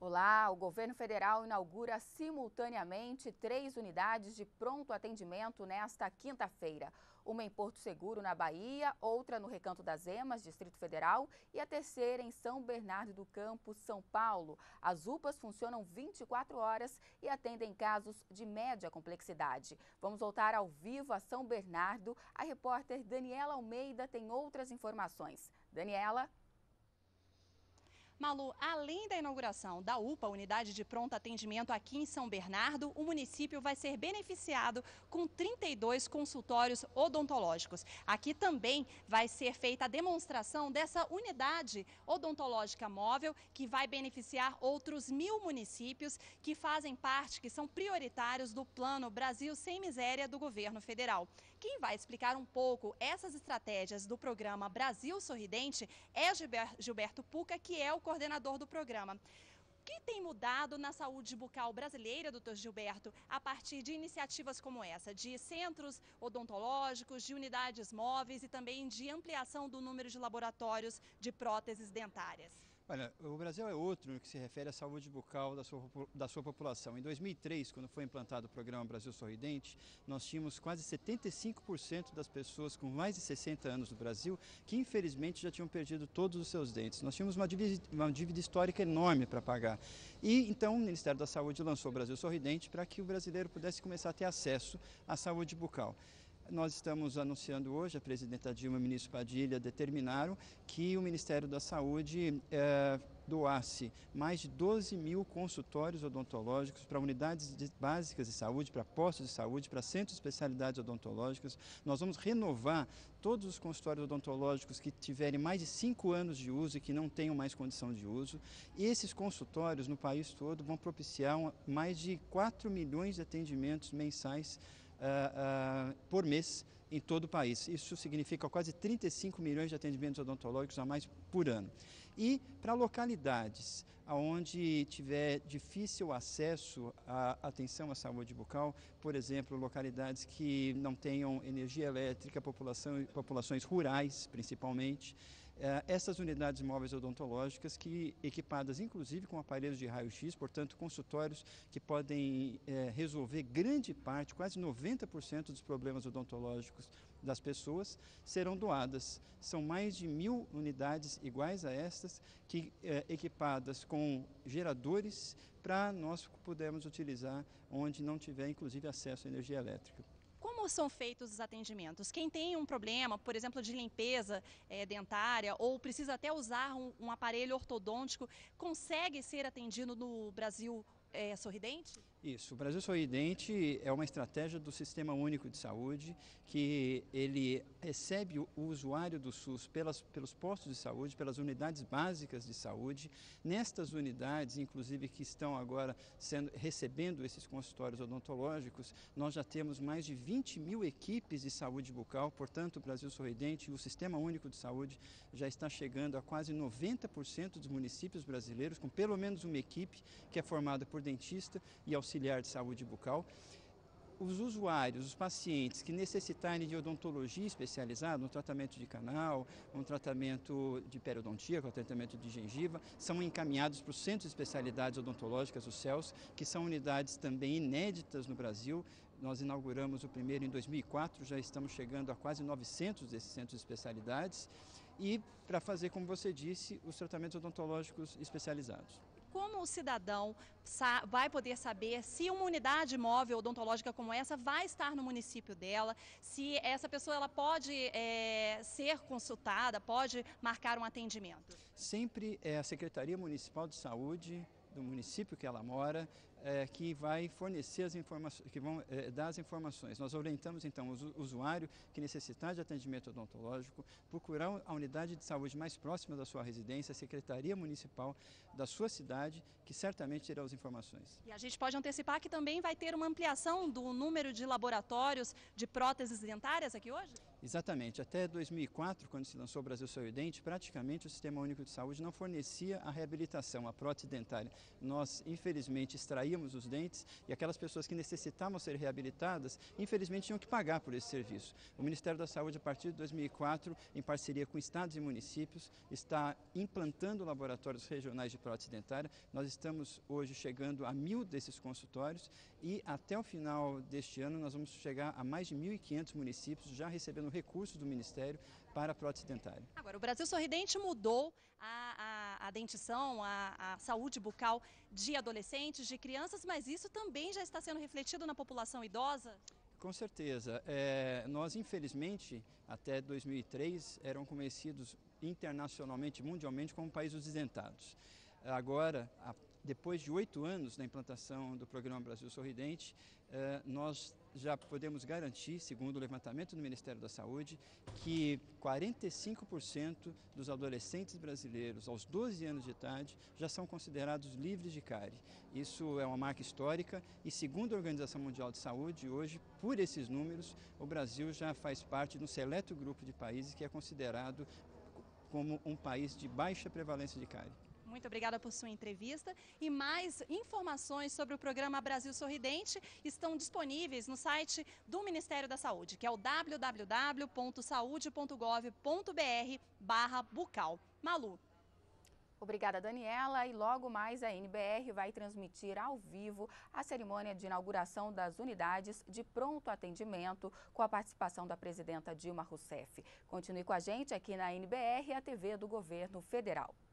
Olá, o governo federal inaugura simultaneamente 3 unidades de pronto atendimento nesta quinta-feira. Uma em Porto Seguro, na Bahia, outra no Recanto das Emas, Distrito Federal, e a terceira em São Bernardo do Campo, São Paulo. As UPAs funcionam 24 horas e atendem casos de média complexidade. Vamos voltar ao vivo a São Bernardo. A repórter Daniela Almeida tem outras informações. Daniela? Malu, além da inauguração da UPA, Unidade de Pronto Atendimento aqui em São Bernardo, o município vai ser beneficiado com 32 consultórios odontológicos. Aqui também vai ser feita a demonstração dessa unidade odontológica móvel, que vai beneficiar outros 1000 municípios que fazem parte, que são prioritários do Plano Brasil Sem Miséria do governo federal. Quem vai explicar um pouco essas estratégias do programa Brasil Sorridente é Gilberto Pucca, que é o coordenador do programa. O que tem mudado na saúde bucal brasileira, doutor Gilberto, a partir de iniciativas como essa, de centros odontológicos, de unidades móveis e também de ampliação do número de laboratórios de próteses dentárias? Olha, o Brasil é outro no que se refere à saúde bucal da sua população. Em 2003, quando foi implantado o programa Brasil Sorridente, nós tínhamos quase 75% das pessoas com mais de 60 anos no Brasil que, infelizmente, já tinham perdido todos os seus dentes. Nós tínhamos uma dívida histórica enorme para pagar. E, então, o Ministério da Saúde lançou o Brasil Sorridente para que o brasileiro pudesse começar a ter acesso à saúde bucal. Nós estamos anunciando hoje, a presidenta Dilma e o ministro Padilha determinaram que o Ministério da Saúde doasse mais de 12.000 consultórios odontológicos para unidades básicas de saúde, para postos de saúde, para centros de especialidades odontológicas. Nós vamos renovar todos os consultórios odontológicos que tiverem mais de 5 anos de uso e que não tenham mais condição de uso. E esses consultórios no país todo vão propiciar mais de 4 milhões de atendimentos mensais por mês em todo o país. Isso significa quase 35 milhões de atendimentos odontológicos a mais por ano. E para localidades onde tiver difícil acesso à atenção à saúde bucal, por exemplo, localidades que não tenham energia elétrica, populações rurais principalmente, essas unidades móveis odontológicas que equipadas inclusive com aparelhos de raio-x, portanto consultórios que podem resolver grande parte, quase 90% dos problemas odontológicos das pessoas, serão doadas. São mais de 1000 unidades iguais a estas, que equipadas com geradores para nós podermos utilizar onde não tiver inclusive acesso à energia elétrica. Como são feitos os atendimentos? Quem tem um problema, por exemplo, de limpeza dentária ou precisa até usar um aparelho ortodôntico, consegue ser atendido no Brasil Sorridente? Isso, o Brasil Sorridente é uma estratégia do Sistema Único de Saúde, que ele recebe o usuário do SUS pelos postos de saúde, pelas unidades básicas de saúde. Nestas unidades, inclusive que estão agora recebendo esses consultórios odontológicos, nós já temos mais de 20.000 equipes de saúde bucal, portanto o Brasil Sorridente, o Sistema Único de Saúde já está chegando a quase 90% dos municípios brasileiros, com pelo menos uma equipe que é formada por dentista e auxiliar de saúde bucal. Os usuários, os pacientes que necessitarem de odontologia especializada, um tratamento de canal, um tratamento de periodontia, com o tratamento de gengiva, são encaminhados para os centros de especialidades odontológicas, os CELS, que são unidades também inéditas no Brasil. Nós inauguramos o primeiro em 2004, já estamos chegando a quase 900 desses centros de especialidades e para fazer, como você disse, os tratamentos odontológicos especializados. Como o cidadão vai poder saber se uma unidade móvel odontológica como essa vai estar no município dela, se essa pessoa ela pode ser consultada, pode marcar um atendimento? Sempre é a Secretaria Municipal de Saúde do município que ela mora, que vai fornecer as informações, que vão dar as informações. Nós orientamos então o usuário que necessitar de atendimento odontológico, procurar a unidade de saúde mais próxima da sua residência, a Secretaria Municipal da sua cidade, que certamente terá as informações. E a gente pode antecipar que também vai ter uma ampliação do número de laboratórios de próteses dentárias aqui hoje? Exatamente. Até 2004, quando se lançou o Brasil Sorridente, praticamente o Sistema Único de Saúde não fornecia a reabilitação, a prótese dentária. Nós, infelizmente, extraíamos os dentes e aquelas pessoas que necessitavam ser reabilitadas, infelizmente, tinham que pagar por esse serviço. O Ministério da Saúde, a partir de 2004, em parceria com estados e municípios, está implantando laboratórios regionais de prótese dentária. Nós estamos hoje chegando a 1.000 desses consultórios e até o final deste ano nós vamos chegar a mais de 1.500 municípios já recebendo recursos do Ministério para a prótese dentária. Agora, o Brasil Sorridente mudou a dentição, a saúde bucal de adolescentes, de crianças, mas isso também já está sendo refletido na população idosa? Com certeza. Nós, infelizmente, até 2003, eram conhecidos internacionalmente, mundialmente, como país dos desdentados. Agora, depois de 8 anos da implantação do programa Brasil Sorridente, nós já podemos garantir, segundo o levantamento do Ministério da Saúde, que 45% dos adolescentes brasileiros aos 12 anos de idade já são considerados livres de cárie. Isso é uma marca histórica e, segundo a Organização Mundial de Saúde, hoje, por esses números, o Brasil já faz parte de um seleto grupo de países que é considerado como um país de baixa prevalência de cárie. Muito obrigada por sua entrevista e mais informações sobre o programa Brasil Sorridente estão disponíveis no site do Ministério da Saúde, que é o www.saude.gov.br/bucal. Malu. Obrigada, Daniela. E logo mais a NBR vai transmitir ao vivo a cerimônia de inauguração das unidades de pronto atendimento com a participação da presidenta Dilma Rousseff. Continue com a gente aqui na NBR, a TV do Governo Federal.